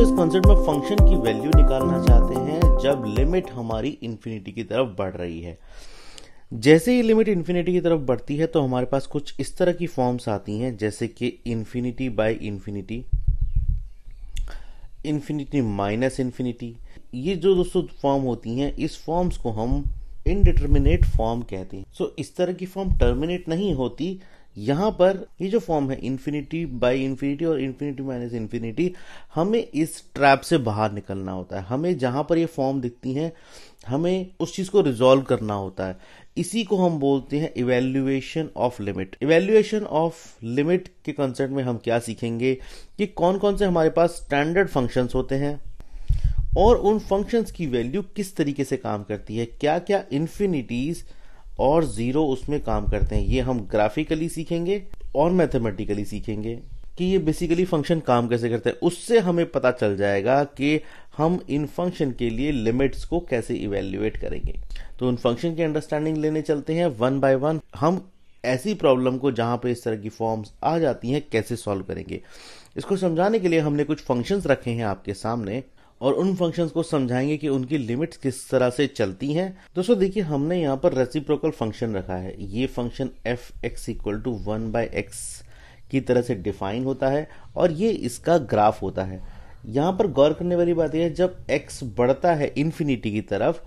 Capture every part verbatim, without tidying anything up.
दोस्तों इस कॉन्सेप्ट में फंक्शन की वैल्यू निकालना चाहते हैं जब लिमिट हमारी इन्फिनिटी की तरफ बढ़ रही है। जैसे ही लिमिट इन्फिनिटी की तरफ बढ़ती है तो हमारे पास कुछ इस तरह की फॉर्म्स आती हैं, जैसे कि infinity by infinity, infinity minus infinity. ये जो दोस्तों फॉर्म होती हैं, इस फॉर्म्स को हम इनडिटर्मिनेट फॉर्म कहते हैं। सो so, इस तरह की फॉर्म टर्मिनेट नहीं होती। यहाँ पर ये जो फॉर्म है इन्फिनिटी बाय इन्फिनिटी और इन्फिनिटी माइनस इन्फिनिटी, हमें इस ट्रैप से बाहर निकलना होता है। हमें जहां पर ये फॉर्म दिखती हैं, हमें उस चीज को रिजॉल्व करना होता है। इसी को हम बोलते हैं evaluation of limit. Evaluation of limit के कॉन्सेप्ट में हम क्या सीखेंगे कि कौन कौन से हमारे पास स्टैंडर्ड फंक्शंस होते हैं और उन फंक्शंस की वैल्यू किस तरीके से काम करती है, क्या क्या इन्फिनिटीज और जीरो उसमें काम करते हैं। ये हम ग्राफिकली सीखेंगे और मैथमेटिकली सीखेंगे कि ये बेसिकली फंक्शन काम कैसे करते हैं। उससे हमें पता चल जाएगा कि हम इन फंक्शन के लिए लिमिट्स को कैसे इवेल्युएट करेंगे। तो उन फंक्शन की अंडरस्टैंडिंग लेने चलते हैं वन बाय वन। हम ऐसी प्रॉब्लम को जहां पे इस तरह की फॉर्म्स आ जाती हैं कैसे सॉल्व करेंगे, इसको समझाने के लिए हमने कुछ फंक्शंस रखे हैं आपके सामने और उन फंक्शंस को समझाएंगे कि उनकी लिमिट्स किस तरह से चलती हैं। दोस्तों देखिए, हमने यहाँ पर रेसिप्रोकल फंक्शन रखा है। ये function F X equal to one by X की तरह से डिफाइन होता है और ये इसका ग्राफ होता है। यहाँ पर गौर करने वाली बात यह है, जब एक्स बढ़ता है इन्फिनिटी की तरफ,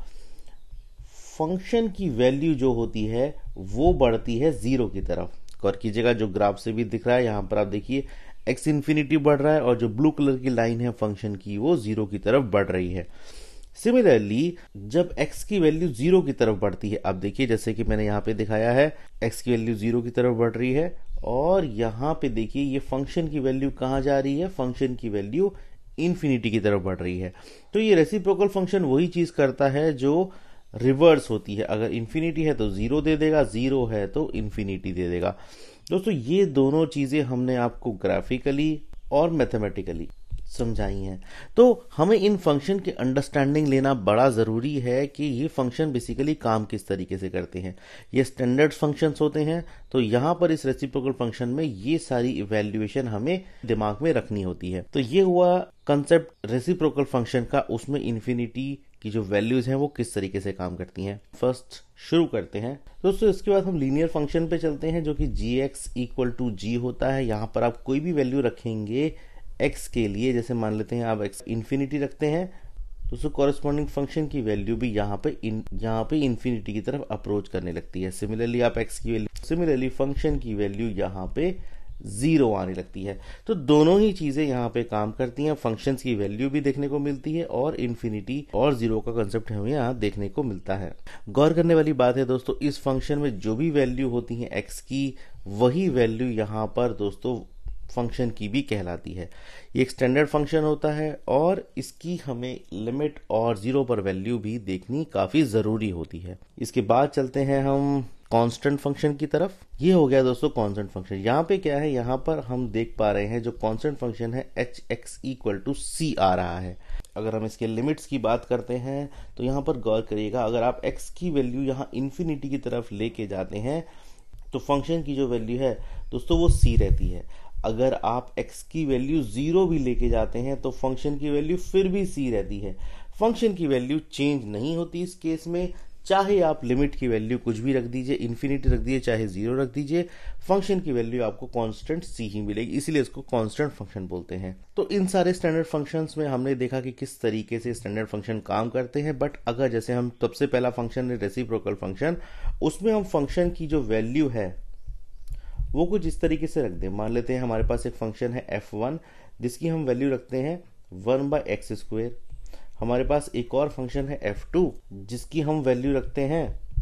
फंक्शन की वैल्यू जो होती है वो बढ़ती है जीरो की तरफ। गौर कीजिएगा, जो ग्राफ से भी दिख रहा है, यहाँ पर आप देखिए एक्स इन्फिनिटी बढ़ रहा है और जो ब्लू कलर की लाइन है फंक्शन की, वो जीरो की तरफ बढ़ रही है। सिमिलरली जब x की वैल्यू जीरो की तरफ बढ़ती है, अब देखिए जैसे कि मैंने यहाँ पे दिखाया है, x की वैल्यू जीरो की तरफ बढ़ रही है और यहाँ पे देखिए ये फंक्शन की वैल्यू कहाँ जा रही है, फंक्शन की वैल्यू इन्फिनिटी की तरफ बढ़ रही है। तो ये रेसिप्रोकल फंक्शन वही चीज करता है जो रिवर्स होती है। अगर इन्फिनिटी है तो जीरो दे देगा, जीरो है तो इन्फिनिटी दे देगा। दोस्तों ये दोनों चीजें हमने आपको ग्राफिकली और मैथमेटिकली समझाई हैं। तो हमें इन फंक्शन की अंडरस्टैंडिंग लेना बड़ा जरूरी है कि ये फंक्शन बेसिकली काम किस तरीके से करते हैं। ये स्टैंडर्ड फंक्शंस होते हैं, तो यहाँ पर इस रेसिप्रोकल फंक्शन में ये सारी इवैल्यूएशन हमें दिमाग में रखनी होती है। तो ये हुआ कंसेप्ट रेसिप्रोकल फंक्शन का, उसमें इन्फिनिटी की जो वैल्यूज हैं वो किस तरीके से काम करती हैं। फर्स्ट शुरू करते हैं दोस्तों। इसके बाद हम लीनियर फंक्शन पे चलते हैं जो कि G X equal to G होता है। यहाँ पर आप कोई भी वैल्यू रखेंगे x के लिए, जैसे मान लेते हैं आप x इन्फिनिटी रखते हैं, तो उसको कॉरेस्पॉन्डिंग फंक्शन की वैल्यू भी यहाँ पे इन यहाँ पे इन्फिनिटी की तरफ अप्रोच करने लगती है। सिमिलरली आप x की वैल्यू सिमिलरली फंक्शन की वैल्यू यहाँ पे जीरो आने लगती है। तो दोनों ही चीजें यहाँ पे काम करती हैं। फंक्शंस की वैल्यू भी देखने को मिलती है और इन्फिनिटी और जीरो का कंसेप्ट हमें यहाँ देखने को मिलता है। गौर करने वाली बात है दोस्तों, इस फंक्शन में जो भी वैल्यू होती है x की, वही वैल्यू यहाँ पर दोस्तों फंक्शन की भी कहलाती है। ये एक स्टैंडर्ड फंक्शन होता है और इसकी हमें लिमिट और जीरो पर वैल्यू भी देखनी काफी जरूरी होती है। इसके बाद चलते हैं हम कांस्टेंट फंक्शन की तरफ। ये हो गया दोस्तों कांस्टेंट फंक्शन। यहाँ पे क्या है, यहाँ पर हम देख पा रहे हैं जो कांस्टेंट फंक्शन है H X equal to C आ रहा है। अगर हम इसके लिमिट्स की बात करते हैं तो यहाँ पर गौर करिएगा, अगर आप x की वैल्यू यहाँ इन्फिनिटी की तरफ लेके जाते हैं तो फंक्शन की जो वैल्यू है दोस्तों वो c रहती है। अगर आप x की वैल्यू जीरो भी लेके जाते हैं तो फंक्शन की वैल्यू फिर भी c रहती है। फंक्शन की वैल्यू चेंज नहीं होती इस केस में, चाहे आप लिमिट की वैल्यू कुछ भी रख दीजिए, इन्फिनिटी रख दीजिए चाहे जीरो रख दीजिए, फंक्शन की वैल्यू आपको कांस्टेंट c ही मिलेगी, इसीलिए इसको कांस्टेंट फंक्शन बोलते हैं। तो इन सारे स्टैंडर्ड फंक्शंस में हमने देखा कि किस तरीके से स्टैंडर्ड फंक्शन काम करते हैं। बट अगर जैसे हम सबसे पहला फंक्शन है रेसिप्रोकल फंक्शन, उसमें हम फंक्शन की जो वैल्यू है वो कुछ इस तरीके से रख दें। मान लेते हैं हमारे पास एक फंक्शन है एफ वन जिसकी हम वैल्यू रखते हैं वन बाय एक्स स्क्वायर। हमारे पास एक और फंक्शन है एफ टू जिसकी हम वैल्यू रखते हैं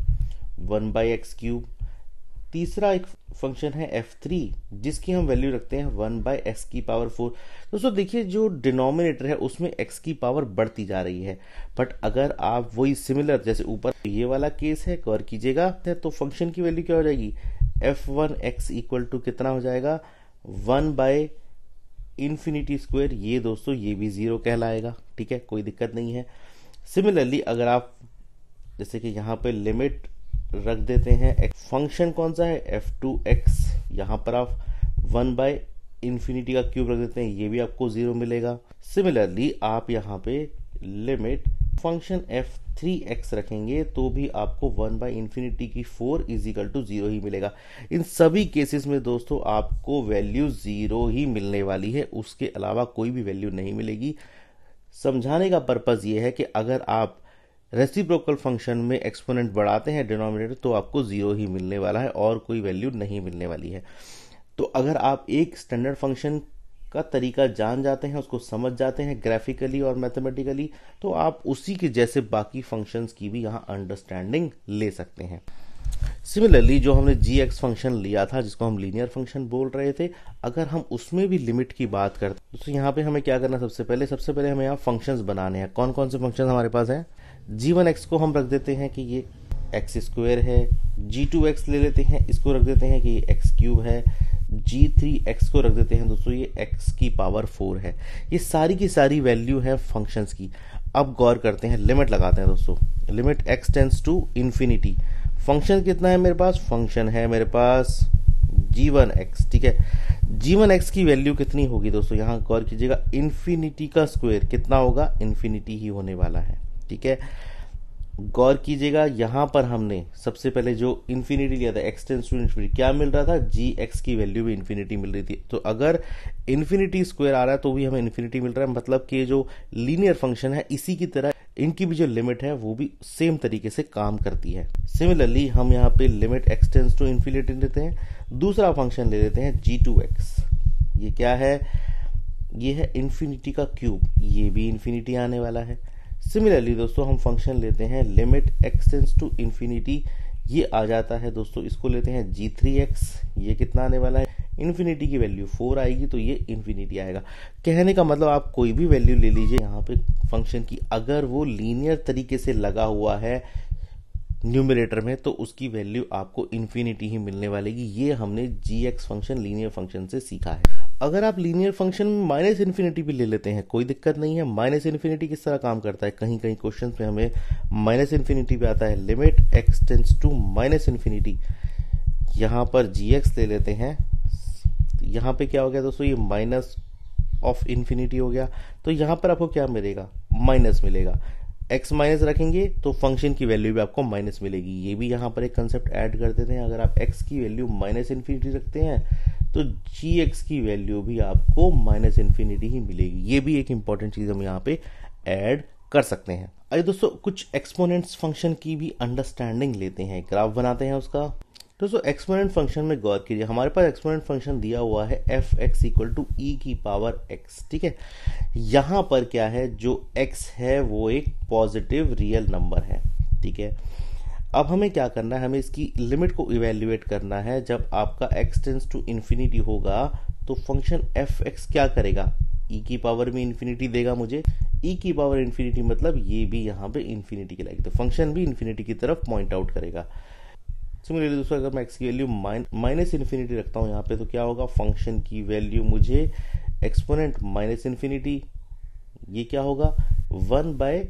वन बाय एक्स क्यूब। तीसरा एक फंक्शन है एफ थ्री जिसकी हम वैल्यू रखते हैं वन बाय एक्स की पावर फोर। दोस्तों देखिए, जो डिनोमिनेटर है उसमें x की पावर बढ़ती जा रही है। बट अगर आप वही सिमिलर जैसे ऊपर ये वाला केस है, गौर कीजिएगा, तो फंक्शन की वैल्यू क्या हो जाएगी, F one X equal to कितना हो जाएगा, वन बाय इन्फिनिटी स्क्वायर। ये दोस्तों ये भी जीरो कहलाएगा, ठीक है, कोई दिक्कत नहीं है। सिमिलरली अगर आप जैसे कि यहाँ पे लिमिट रख देते हैं, फंक्शन कौन सा है एफ टू एक्स, यहाँ पर आप वन बाय इन्फिनिटी का क्यूब रख देते हैं, ये भी आपको जीरो मिलेगा। सिमिलरली आप यहाँ पे limit function F three X रखेंगे तो भी आपको वन बाई इन्फिनिटी की four is equal to zero ही मिलेगा। इन सभी केसेस में दोस्तों आपको वैल्यू जीरो ही मिलने वाली है, उसके अलावा कोई भी वैल्यू नहीं मिलेगी। समझाने का पर्पज ये है कि अगर आप रेसिप्रोकल फंक्शन में एक्सपोनेंट बढ़ाते हैं डिनोमिनेटर तो आपको जीरो ही मिलने वाला है और कोई वैल्यू नहीं मिलने वाली है। तो अगर आप एक स्टैंडर्ड फंक्शन का तरीका जान जाते हैं, उसको समझ जाते हैं ग्राफिकली और मैथमेटिकली, तो आप उसी के जैसे बाकी फंक्शंस की भी यहाँ अंडरस्टैंडिंग ले सकते हैं। सिमिलरली जो हमने जी एक्स फंक्शन लिया था जिसको हम लीनियर फंक्शन बोल रहे थे, अगर हम उसमें भी लिमिट की बात करते तो यहाँ पे हमें क्या करना, सबसे पहले सबसे पहले हमें यहाँ फंक्शंस बनाने हैं। कौन कौन से फंक्शन हमारे पास हैं? जी वन एक्स को हम रख देते हैं कि ये एक्स स्क्वेयर है, जी टू एक्स ले लेते हैं, इसको रख देते हैं कि ये एक्स क्यूब है, जी थ्री एक्स को रख देते हैं दोस्तों ये एक्स की पावर फोर है। ये सारी की सारी वैल्यू है फंक्शंस की। अब गौर करते हैं, लिमिट लगाते हैं दोस्तों। Limit x tends to infinity. Function कितना है मेरे पास? फंक्शन है मेरे पास जी वन एक्स, ठीक है। जी वन एक्स की वैल्यू कितनी होगी दोस्तों? यहाँ गौर कीजिएगा, इन्फिनिटी का स्क्वायर कितना होगा? इन्फिनिटी ही होने वाला है, ठीक है। गौर कीजिएगा यहाँ पर हमने सबसे पहले जो इन्फिनिटी लिया था एक्स टेंस टू इन्फिनिटी, क्या मिल रहा था? जी एक्स की वैल्यू भी इन्फिनिटी मिल रही थी। तो अगर इन्फिनिटी स्क्वायर आ रहा है तो भी हमें इन्फिनिटी मिल रहा है, मतलब कि जो लीनियर फंक्शन है इसी की तरह इनकी भी जो लिमिट है वो भी सेम तरीके से काम करती है। सिमिलरली हम यहाँ पे limit X tends to infinity लेते हैं। दूसरा फंक्शन ले लेते हैं जी टू एक्स। ये क्या है? ये है इन्फिनिटी का क्यूब, ये भी इन्फिनिटी आने वाला है। सिमिलरली दोस्तों हम फंक्शन लेते हैं limit X tends to infinity, ये आ जाता है दोस्तों। इसको लेते हैं जी थ्री एक्स, ये कितना आने वाला है? इन्फिनिटी की वैल्यू फोर आएगी तो ये इन्फिनिटी आएगा। कहने का मतलब आप कोई भी वैल्यू ले लीजिए यहाँ पे फंक्शन की, अगर वो लीनियर तरीके से लगा हुआ है न्यूमरेटर में तो उसकी वैल्यू आपको इन्फिनिटी ही मिलने वाली। ये हमने G X function linear function से सीखा है। अगर आप लीनियर फंक्शन में माइनस इन्फिनिटी भी ले लेते हैं कोई दिक्कत नहीं है। माइनस इन्फिनिटी किस तरह काम करता है? कहीं कहीं क्वेश्चन में हमें माइनस इन्फिनिटी पे आता है। Limit x tends to minus infinity, यहाँ पर जी एक्स ले लेते हैं। यहाँ पे क्या हो गया दोस्तों? ये माइनस ऑफ इन्फिनिटी हो गया, तो यहाँ पर आपको क्या मिलेगा? माइनस मिलेगा। एक्स माइनस रखेंगे तो फंक्शन की वैल्यू भी आपको माइनस मिलेगी। ये भी यहाँ पर एक कंसेप्ट ऐड कर देते हैं। अगर आप एक्स की वैल्यू माइनस इन्फिनिटी रखते हैं तो जी एक्स की वैल्यू भी आपको माइनस इन्फिनिटी ही मिलेगी। ये भी एक इंपॉर्टेंट चीज हम यहाँ पे ऐड कर सकते हैं। आइए दोस्तों कुछ एक्सपोनेंट्स फंक्शन की भी अंडरस्टैंडिंग लेते हैं, ग्राफ बनाते हैं उसका। दोस्तों एक्सपोनेंट फंक्शन में गौर कीजिए, हमारे पास एक्सपोनेंट फंक्शन दिया हुआ है F X equal to E की पावर एक्स, ठीक है। यहां पर क्या है, जो एक्स है वो एक पॉजिटिव रियल नंबर है, ठीक है। अब हमें क्या करना है, हमें इसकी लिमिट को इवेल्युएट करना है। जब आपका एक्स टेंड्स टू इन्फिनिटी होगा तो फंक्शन एफ एक्स क्या करेगा? ई की पावर में इन्फिनिटी देगा मुझे। ई की पावर इन्फिनिटी मतलब ये भी यहाँ पे इन्फिनिटी की लाएगी, तो फंक्शन भी इन्फिनिटी की तरफ पॉइंट आउट करेगा। सिमिलरली दोस्तों अगर मैं एक्स की वैल्यू माइनस इन्फिनिटी रखता हूँ यहाँ पे तो क्या होगा? फंक्शन की वैल्यू मुझे एक्सपोनेंट माइनस इन्फिनिटी, ये क्या होगा? वन बाय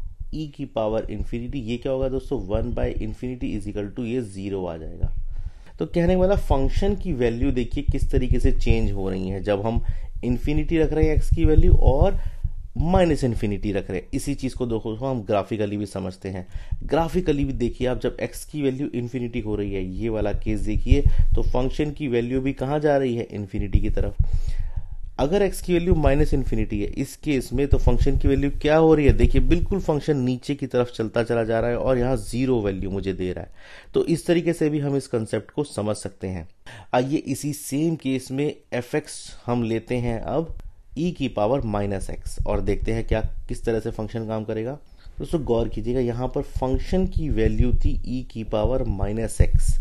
ई की पावर इन्फिनिटी, ये क्या होगा दोस्तों? One by infinity is equal to ये जीरो आ जाएगा। तो कहने वाला फंक्शन की वैल्यू देखिए किस तरीके से चेंज हो रही है जब हम इन्फिनिटी रख रहे हैं एक्स की वैल्यू और माइनस इन्फिनिटी रख रहे हैं। इसी चीज को देखो हम ग्राफिकली भी समझते हैं। ग्राफिकली भी देखिए आप, जब एक्स की वैल्यू इन्फिनिटी हो रही है, ये वाला केस देखिए, तो फंक्शन की वैल्यू भी कहां जा रही है? इन्फिनिटी की तरफ। अगर एक्स की वैल्यू माइनस इन्फिनिटी है इस केस में, तो फंक्शन की वैल्यू क्या हो रही है? देखिए बिल्कुल फंक्शन नीचे की तरफ चलता चला जा रहा है और यहाँ जीरो वैल्यू मुझे दे रहा है। तो इस तरीके से भी हम इस कंसेप्ट को समझ सकते हैं। आइए इसी सेम केस में एफ एक्स हम लेते हैं अब ई की पावर माइनस एक्स और देखते हैं क्या किस तरह से फंक्शन काम करेगा। दोस्तों गौर कीजिएगा, यहाँ पर फंक्शन की वैल्यू थी ई की पावर माइनस एक्स।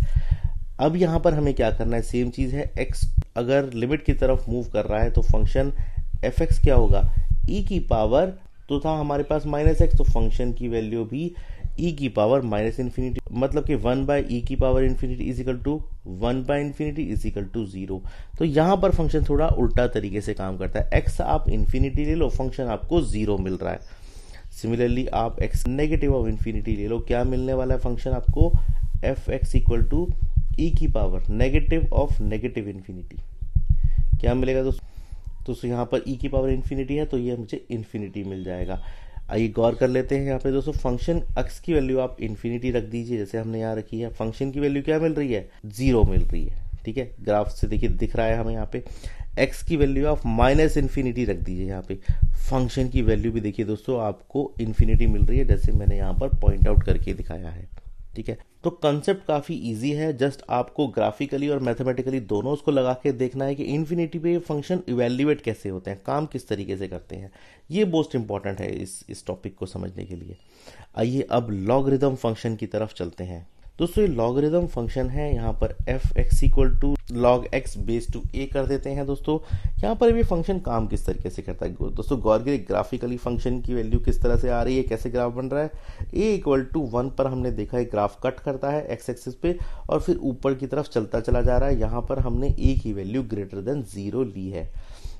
अब यहाँ पर हमें क्या करना है? सेम चीज है, एक्स अगर लिमिट की तरफ मूव कर रहा है तो फंक्शन एफ एक्स क्या होगा? ई की पावर तो था हमारे पास माइनस एक्स, तो फंक्शन की वैल्यू भी ई की पावर माइनस इन्फिनिटी, मतलब कि वन बाय ई की power infinity is equal to one by infinity is equal to zero. तो यहां पर फंक्शन थोड़ा उल्टा तरीके से काम करता है। एक्स आप इन्फिनिटी ले लो, फंक्शन आपको जीरो मिल रहा है। सिमिलरली आप एक्स नेगेटिव ऑफ इन्फिनिटी ले लो, क्या मिलने वाला है? फंक्शन आपको F X equal to E की power negative of negative infinity. क्या मिलेगा दोस्तों? दोस्तों यहाँ पर e की पावर इन्फिनिटी है तो ये मुझे इन्फिनिटी मिल जाएगा। आइए गौर कर लेते हैं यहाँ पे दोस्तों, फंक्शन x की वैल्यू आप इन्फिनिटी रख दीजिए जैसे हमने यहाँ रखी है। फंक्शन की वैल्यू क्या मिल रही है? जीरो मिल रही है। ठीक है, ग्राफ से देखिए दिख रहा है हमें यहाँ पे। x की वैल्यू आप माइनस इन्फिनिटी रख दीजिए यहाँ पे। फंक्शन की वैल्यू भी देखिए दोस्तों आपको इन्फिनिटी मिल रही है जैसे मैंने यहाँ पर पॉइंट आउट करके दिखाया है। ठीक है, तो कंसेप्ट काफी इजी है, जस्ट आपको ग्राफिकली और मैथमेटिकली दोनों उसको लगा के देखना है कि इन्फिनिटी पे फंक्शन इवेल्युएट कैसे होते हैं, काम किस तरीके से करते हैं। ये मोस्ट इंपॉर्टेंट है इस इस टॉपिक को समझने के लिए। आइए अब लॉगरिदम फंक्शन की तरफ चलते हैं। दोस्तों ये लॉगरिदम फंक्शन है, यहाँ पर F X equal to log X base to A कर देते हैं। दोस्तों यहाँ पर भी फंक्शन काम किस तरीके से करता है दोस्तों, गौर करिए ग्राफिकली फंक्शन की वैल्यू किस तरह से आ रही है, कैसे ग्राफ बन रहा है। ए इक्वल टू वन पर हमने देखा है ग्राफ कट करता है एक्स एक्सिस पे और फिर ऊपर की तरफ चलता चला जा रहा है। यहाँ पर हमने ए की वैल्यू ग्रेटर देन जीरो ली है।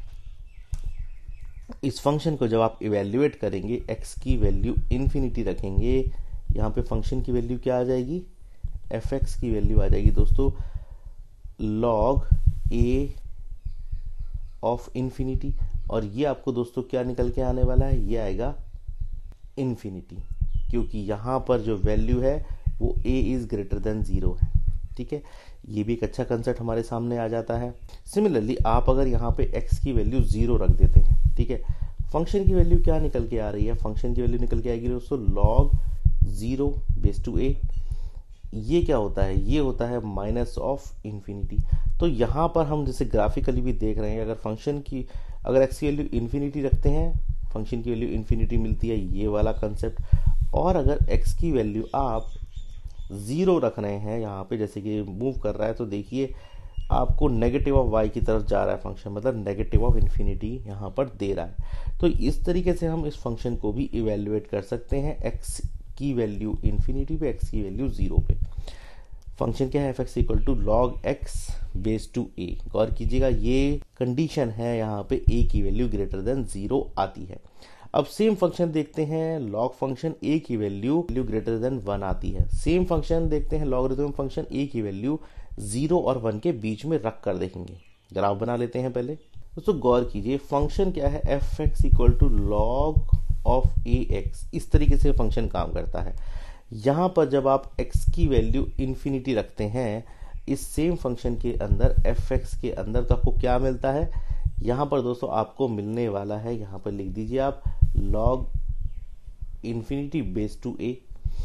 इस फंक्शन को जब आप इवेल्युएट करेंगे, एक्स की वैल्यू इन्फिनिटी रखेंगे, यहाँ पे फंक्शन की वैल्यू क्या आ जाएगी? एफ एक्स की वैल्यू आ जाएगी दोस्तों लॉग ए ऑफ इन्फिनिटी, और ये आपको दोस्तों क्या निकल के आने वाला है? ये आएगा इन्फिनिटी, क्योंकि यहां पर जो वैल्यू है वो A is greater than zero है। ठीक है, ये भी एक अच्छा कंसेप्ट हमारे सामने आ जाता है। सिमिलरली आप अगर यहाँ पे x की वैल्यू जीरो रख देते हैं, ठीक है, फंक्शन की वैल्यू क्या निकल के आ रही है? फंक्शन की वैल्यू निकल के आएगी दोस्तों log zero base to A. ये क्या होता है? ये होता है माइनस ऑफ इन्फिनिटी। तो यहाँ पर हम जैसे ग्राफिकली भी देख रहे हैं, अगर फंक्शन की अगर एक्स की वैल्यू इन्फिनिटी रखते हैं, फंक्शन की वैल्यू इन्फिनिटी मिलती है, ये वाला कंसेप्ट। और अगर एक्स की वैल्यू आप जीरो रख रहे हैं यहाँ पे, जैसे कि मूव कर रहा है, तो देखिए आपको नेगेटिव ऑफ वाई की तरफ जा रहा है फंक्शन, मतलब नेगेटिव ऑफ इन्फिनिटी यहाँ पर दे रहा है। तो इस तरीके से हम इस फंक्शन को भी इवेल्युएट कर सकते हैं, एक्स की वैल्यू इन्फिनिटी पे, एक्स की वैल्यू जीरो पे। फंक्शन क्या है? F X equal to log X base to A. गौर कीजिएगा ये कंडीशन है, यहाँ पे ए की वैल्यू ग्रेटर देन जीरो आती है। अब सेम फंक्शन देखते हैं, लॉग फंक्शन ए की value value greater than one आती है। सेम फंक्शन देखते हैं लॉगरिथम फंक्शन ए की वैल्यू जीरो और वन के बीच में रख कर देखेंगे। ग्राफ बना लेते हैं पहले दोस्तों। गौर कीजिए फंक्शन क्या है? F X equal to log of A X. इस तरीके से फंक्शन काम करता है। यहां पर जब आप x की वैल्यू इन्फिनिटी रखते हैं इस सेम फंक्शन के अंदर, एफ एक्स के अंदर, तो आपको क्या मिलता है? यहां पर दोस्तों आपको मिलने वाला है, यहां पर लिख दीजिए आप log infinity base to A.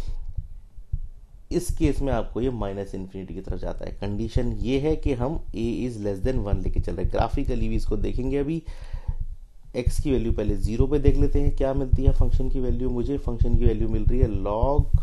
इस केस में आपको ये माइनस इन्फिनिटी की तरफ जाता है। कंडीशन ये है कि हम a is less than one लेके चल रहे हैं। ग्राफिकली भी इसको देखेंगे। अभी x की वैल्यू पहले जीरो पे देख लेते हैं क्या मिलती है फंक्शन की वैल्यू। मुझे फंक्शन की वैल्यू मिल रही है log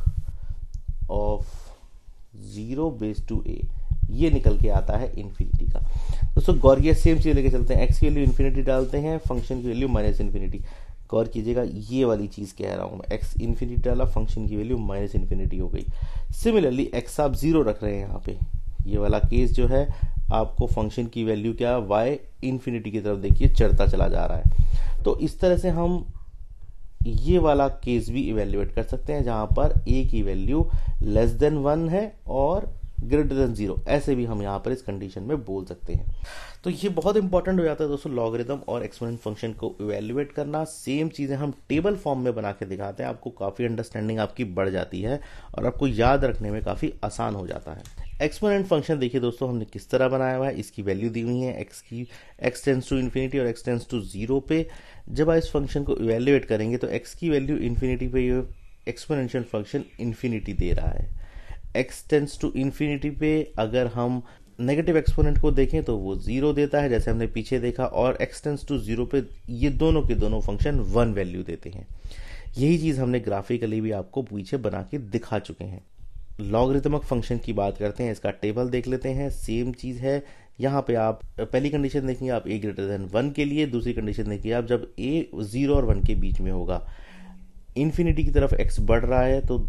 of zero base to A, ये निकल के आता है इन्फिनिटी का। दोस्तों गौर ये सेम चीज लेके चलते हैं, x की वैल्यू इन्फिनिटी डालते हैं, फंक्शन की वैल्यू माइनस इन्फिनिटी। गौर कीजिएगा ये वाली चीज कह रहा हूं मैं, x इन्फिनिटी डाला, फंक्शन की वैल्यू माइनस इन्फिनिटी हो गई। सिमिलरली x आप जीरो रख रहे हैं यहाँ पे, ये वाला केस जो है आपको फंक्शन की वैल्यू क्या, y इन्फिनिटी की तरफ देखिए चढ़ता चला जा रहा है। तो इस तरह से हम ये वाला केस भी इवेल्युएट कर सकते हैं जहां पर a की वैल्यू लेस देन वन है और ग्रेटर देन जीरो, ऐसे भी हम यहाँ पर इस कंडीशन में बोल सकते हैं। तो ये बहुत इंपॉर्टेंट हो जाता है दोस्तों लॉगरिथम और एक्सपोनेंट फंक्शन को इवेल्युएट करना। सेम चीजें हम टेबल फॉर्म में बना के दिखाते हैं, आपको काफी अंडरस्टैंडिंग आपकी बढ़ जाती है और आपको याद रखने में काफी आसान हो जाता है। एक्सपोनेंट फंक्शन देखिए दोस्तों हमने किस तरह बनाया हुआ है, इसकी वैल्यू दी हुई है एक्स की, एक्स टेंस टू इन्फिनिटी और एक्स टेंस टू जीरो पे। जब आप इस फंक्शन को इवेल्युएट करेंगे तो एक्स की वैल्यू इन्फिनिटी पे ये एक्सपोनेंशियल फंक्शन इन्फिनिटी दे रहा है। एक्स टेंस टू इन्फिनिटी पे अगर हम नेगेटिव एक्सपोनेंट को देखें तो वो जीरो देता है जैसे हमने पीछे देखा, और एक्स टेंस टू जीरो पे ये दोनों के दोनों फंक्शन वन वैल्यू देते हैं। यही चीज हमने ग्राफिकली भी आपको पीछे बना के दिखा चुके हैं। लॉगरिथमिक फंक्शन की बात करते हैं, इसका टेबल देख लेते हैं। सेम चीज है, यहाँ पे आप पहली कंडीशन देखेंगे आप a ग्रेटर देन वन के लिए, दूसरी कंडीशन देखिए आप जब a जीरो और वन के बीच में होगा, इन्फिनिटी की तरफ x बढ़ रहा है तो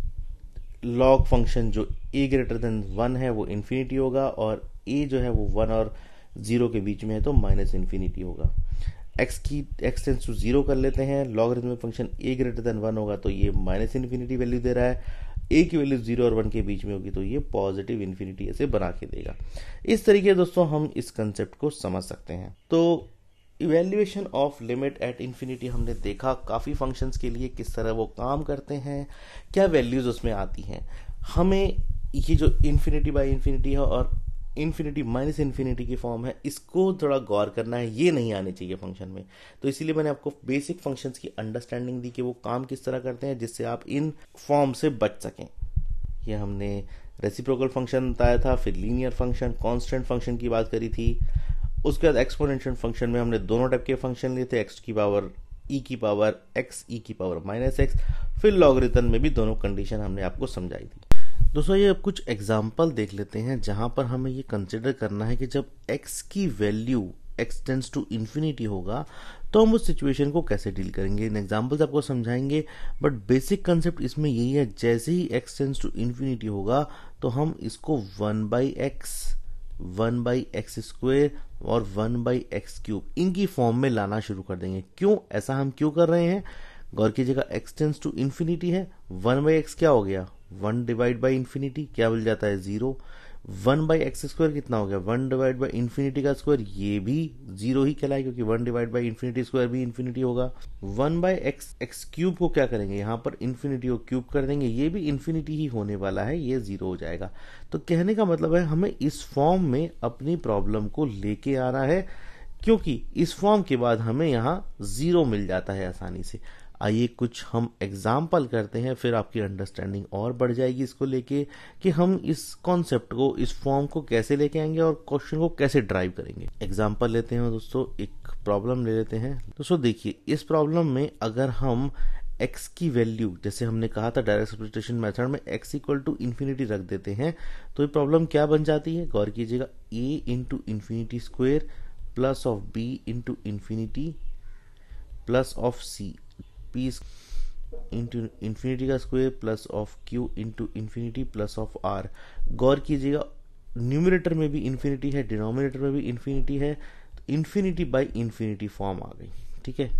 लॉग फंक्शन जो a ग्रेटर देन वन है वो इन्फिनिटी होगा, और a जो है वो वन और जीरो के बीच में है तो माइनस इन्फिनिटी होगा। x की x टेंस टू जीरो कर लेते हैं, logarithmic function a greater than one होगा तो ये माइनस इन्फिनिटी वैल्यू दे रहा है। ए की वैल्यू जीरो और वन के बीच में होगी तो ये पॉजिटिव इन्फिनिटी ऐसे बना के देगा। इस तरीके दोस्तों हम इस कंसेप्ट को समझ सकते हैं। तो evaluation of limit at infinity हमने देखा काफ़ी फंक्शंस के लिए किस तरह वो काम करते हैं, क्या वैल्यूज उसमें आती हैं। हमें ये जो इन्फिनिटी बाय इन्फिनिटी है और इन्फिनिटी माइनस इन्फिनिटी की फॉर्म है, इसको थोड़ा गौर करना है, ये नहीं आने चाहिए फंक्शन में। तो इसीलिए मैंने आपको बेसिक फंक्शंस की अंडरस्टैंडिंग दी कि वो काम किस तरह करते हैं, जिससे आप इन फॉर्म से बच सकें। ये हमने रेसिप्रोकल फंक्शन बताया था, फिर लीनियर फंक्शन, कांस्टेंट फंक्शन की बात करी थी। उसके बाद एक्सपोनेंशियल फंक्शन में हमने दोनों टाइप के फंक्शन लिए थे, एक्स की पावर ई की पावर एक्स, ई की पावर माइनस एक्स। फिर लॉगरिथम में भी दोनों कंडीशन हमने आपको समझाई थी। दोस्तों ये अब कुछ एग्जाम्पल देख लेते हैं जहां पर हमें ये कंसिडर करना है कि जब x की value x tends to infinity होगा तो हम उस सिचुएशन को कैसे डील करेंगे। इन एग्जाम्पल्स आपको समझाएंगे, बट बेसिक कंसेप्ट इसमें यही है, जैसे ही x टेंड्स टू इन्फिनिटी होगा तो हम इसको one by X, one by X square और वन बाई एक्स क्यूब इनकी फॉर्म में लाना शुरू कर देंगे। क्यों ऐसा हम क्यों कर रहे हैं, गौर कीजिएगा। x टेंड्स टू इन्फिनिटी है, वन बाई एक्स क्या हो गया, वन डिवाइड बाई इन्फिनिटी, क्या मिल जाता है, zero. One by X square कितना हो गया, वन डिवाइड बाई इन्फिनिटी का स्क्वायर, ये भी जीरो ही कहलाए क्योंकि one divide by infinity square भी इन्फिनिटी होगा। One by X X cube को क्या करेंगे, यहाँ पर इन्फिनिटी को क्यूब कर देंगे, ये भी इन्फिनिटी ही होने वाला है, ये जीरो हो जाएगा। तो कहने का मतलब है हमें इस फॉर्म में अपनी प्रॉब्लम को लेके आना है, क्योंकि इस फॉर्म के बाद हमें यहाँ जीरो मिल जाता है आसानी से। आइए कुछ हम एग्जाम्पल करते हैं, फिर आपकी अंडरस्टैंडिंग और बढ़ जाएगी इसको लेके कि हम इस कॉन्सेप्ट को, इस फॉर्म को कैसे लेके आएंगे और क्वेश्चन को कैसे ड्राइव करेंगे। एग्जाम्पल लेते हैं दोस्तों, एक प्रॉब्लम ले लेते हैं। दोस्तों देखिए इस प्रॉब्लम में अगर हम x की वैल्यू, जैसे हमने कहा था डायरेक्ट सब्स्टिट्यूशन मेथड में, x इक्वल टू इन्फिनिटी रख देते हैं तो ये प्रॉब्लम क्या बन जाती है, गौर कीजिएगा, a into infinity square plus of b into infinity plus of c, p into infinity का square plus of q into infinity plus of r। गौर कीजिएगा न्यूमरेटर में भी इन्फिनिटी है, डिनोमिनेटर में भी इन्फिनिटी है, तो इन्फिनिटी बाई इन्फिनिटी फॉर्म आ गई। ठीक है,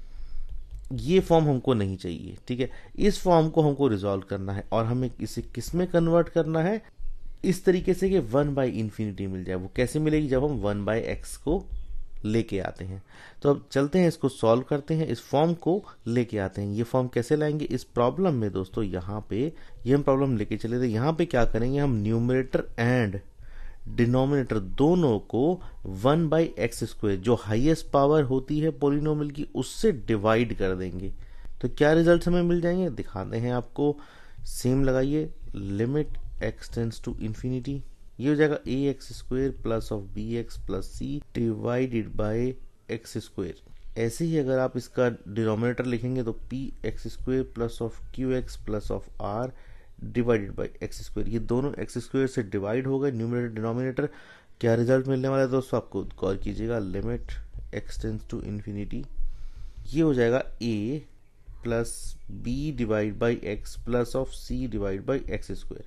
ये फॉर्म हमको नहीं चाहिए। ठीक है, इस फॉर्म को हमको रिजॉल्व करना है और हमें इसे किस में कन्वर्ट करना है, इस तरीके से कि वन बाई इन्फिनिटी मिल जाए। वो कैसे मिलेगी, जब हम वन बाई एक्स को लेके आते हैं। तो अब चलते हैं इसको सॉल्व करते हैं, इस फॉर्म को लेके आते हैं। ये फॉर्म कैसे लाएंगे इस प्रॉब्लम में दोस्तों, यहाँ पे ये हम प्रॉब्लम लेके चले थे, यहाँ पे क्या करेंगे हम, न्यूमरेटर एंड डिनोमिनेटर दोनों को वन बाई एक्स स्क्वायर जो हाईएस्ट पावर होती है पोलिनोमियल की उससे डिवाइड कर देंगे। तो क्या रिजल्ट हमें मिल जाएंगे, दिखाते हैं आपको। सेम लगाइए, limit x tends to infinity, ये हो जाएगा A X square plus of B X plus C divided by X square. ऐसे ही अगर आप इसका डिनोमिनेटर लिखेंगे तो P X square plus of Q X plus of R divided by X square. ये दोनों एक्स स्क्वेयर से डिवाइड हो गए, न्यूमरेटर डिनोमिनेटर। क्या रिजल्ट मिलने वाला है दोस्तों, आपको गौर कीजिएगा, limit x tends to infinity, ये हो जाएगा A plus B divide by X plus of C divide by X square.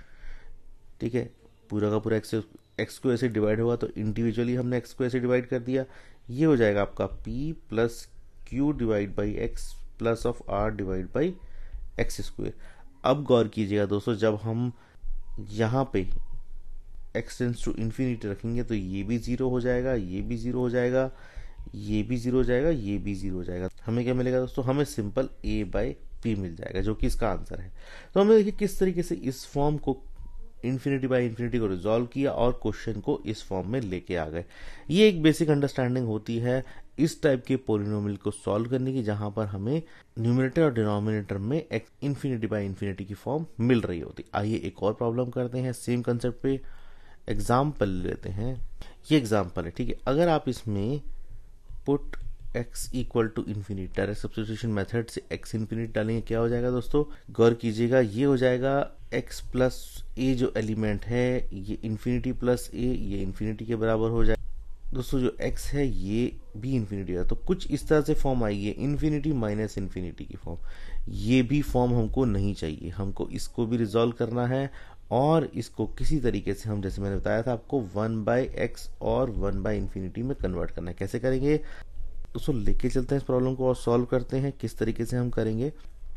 ठीक है, पूरा का पूरा एक्स एक्स को ऐसे डिवाइड होगा तो इंडिविजुअली हमने एक्स को ऐसे डिवाइड कर दिया। ये हो जाएगा आपका p plus Q divide by X plus of R divide by X square. अब गौर कीजिएगा दोस्तों, जब हम यहाँ पे x टेंड्स टू इन्फिनिटी रखेंगे तो ये भी जीरो हो जाएगा, ये भी जीरो हो जाएगा, ये भी जीरो हो जाएगा, ये भी जीरो हो जाएगा। हमें क्या मिलेगा दोस्तों, हमें सिंपल a बाई पी मिल जाएगा, जो कि इसका आंसर है। तो हमने देखिए किस तरीके से इस फॉर्म को, इन्फिनिटी बाई इन्फिनिटी को रिजॉल्व किया और क्वेश्चन को इस फॉर्म में लेके आ गए। ये एक बेसिक अंडरस्टैंडिंग होती है इस टाइप के पोलिनोमियल को सॉल्व करने की, जहां पर हमें न्यूमरेटर और डिनोमिनेटर में इन्फिनिटी बाई इन्फिनिटी की फॉर्म मिल रही होती। आइए एक और प्रॉब्लम करते हैं, सेम कंसेप्ट पे एग्जाम्पल लेते हैं। ये एग्जाम्पल है, ठीक है। अगर आप इसमें put x equal to infinity, direct substitution method से x इन्फिनिटी डालेंगे, क्या हो जाएगा दोस्तों, गौर कीजिएगा, ये हो जाएगा x प्लस ए जो एलिमेंट है ये इन्फिनिटी प्लस ए, ये इन्फिनिटी के बराबर हो जाए दोस्तों। जो x है ये भी इन्फिनिटी है, तो कुछ इस तरह से फॉर्म आई है, इन्फिनिटी माइनस इन्फिनिटी की फॉर्म। ये भी फॉर्म हमको नहीं चाहिए, हमको इसको भी रिजॉल्व करना है और इसको किसी तरीके से हम, जैसे मैंने बताया था आपको, वन बाई एक्स और वन बाई इन्फिनिटी में कन्वर्ट करना है। कैसे करेंगे दोस्तों, लेके चलते हैं इस प्रॉब्लम को और सॉल्व करते हैं किस तरीके से हम करेंगे।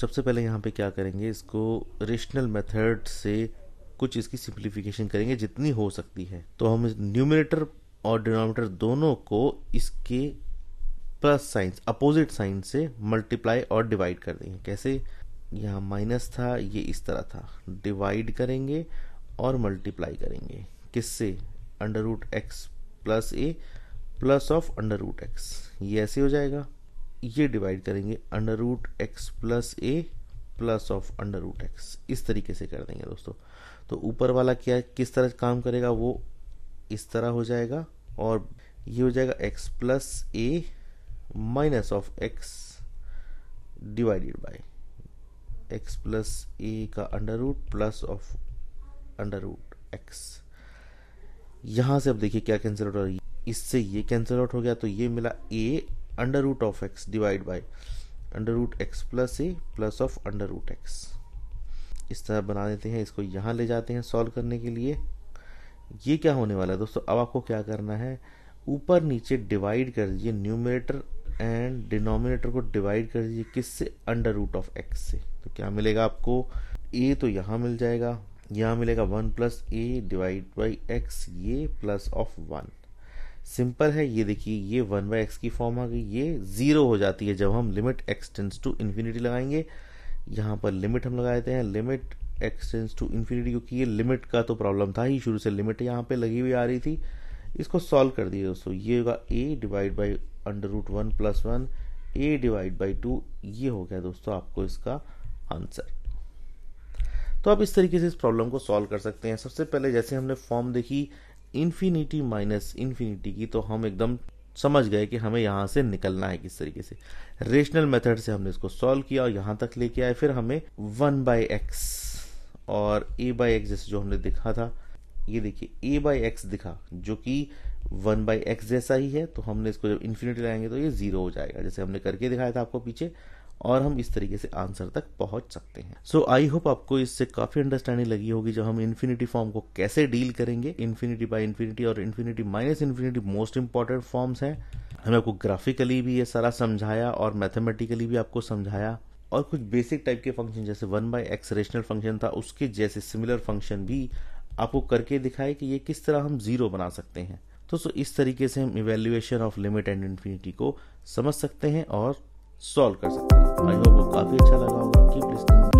सबसे पहले यहाँ पे क्या करेंगे, इसको रेशनल मेथड से कुछ इसकी सिंप्लीफिकेशन करेंगे जितनी हो सकती है। तो हम न्यूमरेटर और डिनोमिनेटर दोनों को इसके प्लस साइन अपोजिट साइन से मल्टीप्लाई और डिवाइड कर देंगे। कैसे, यहाँ माइनस था, ये इस तरह था, डिवाइड करेंगे और मल्टीप्लाई करेंगे किससे, under root x plus a plus of under root x, ये ऐसे हो जाएगा। ये डिवाइड करेंगे under root x plus a plus of under root x, इस तरीके से कर देंगे दोस्तों। तो ऊपर वाला क्या किस तरह काम करेगा, वो इस तरह हो जाएगा और ये हो जाएगा x plus a minus of x divided by x plus a का under root plus of under root x. यहां से अब देखिए क्या कैंसिल आउट हो रहा है, इससे ये कैंसिल आउट हो गया, तो ये मिला a under root of x divide by under root x plus a plus of under root x. इस तरह बना देते हैं, इसको यहाँ ले जाते हैं सॉल्व करने के लिए। ये क्या होने वाला है दोस्तों, अब आपको क्या करना है, ऊपर नीचे डिवाइड कर दीजिए, न्यूमरेटर एंड डिनोमिनेटर को डिवाइड कर दीजिए किससे, अंडर रूट ऑफ एक्स से। तो क्या मिलेगा आपको, ए तो यहाँ मिल जाएगा, यहाँ मिलेगा one plus a divide by x, ये प्लस ऑफ वन। सिंपल है, ये देखिए ये वन बाई एक्स की फॉर्म आ गई, ये जीरो हो जाती है जब हम limit x tends to infinity लगाएंगे। यहाँ पर लिमिट हम लगा देते हैं, limit x tends to infinity, क्योंकि ये लिमिट का तो प्रॉब्लम था ही, शुरू से लिमिट यहाँ पे लगी हुई आ रही थी। इसको सॉल्व कर दिए दोस्तों, ये होगा a divide by under root one plus one, a divide by two, ये हो गया दोस्तों आपको इसका आंसर। तो आप इस तरीके से इस प्रॉब्लम को सॉल्व कर सकते हैं। सबसे पहले जैसे हमने फॉर्म देखी इन्फिनिटी माइनस इन्फिनिटी की, तो हम एकदम समझ गए कि हमें यहाँ से निकलना है किस तरीके से। रेशनल मेथड से हमने इसको सॉल्व किया और यहाँ तक लेके आए, फिर हमें वन बाई एक्स और ए बाई एक्स जैसे जो हमने दिखा था, ये देखिए ए बाई एक्स दिखा जो कि वन बाई एक्स जैसा ही है, तो हमने इसको जब इन्फिनिटी लाएंगे तो ये जीरो हो जाएगा, जैसे हमने करके दिखाया था आपको पीछे, और हम इस तरीके से आंसर तक पहुंच सकते हैं। सो आई होप आपको इससे काफी अंडरस्टैंडिंग लगी होगी जब हम इन्फिनिटी फॉर्म को कैसे डील करेंगे। इन्फिनिटी बाय इन्फिनिटी और infinity minus infinity most important forms हैं। हमें आपको ग्राफिकली भी ये सारा समझाया और मैथमेटिकली भी आपको समझाया, और कुछ बेसिक टाइप के फंक्शन जैसे one by x rational function था, उसके जैसे सिमिलर फंक्शन भी आपको करके दिखाए कि ये किस तरह हम जीरो बना सकते हैं। तो सो इस तरीके से हम evaluation of limit and infinity को समझ सकते हैं और सॉल्व कर सकते हैं। आई होप वो काफी अच्छा लगा होगा। Keep listening.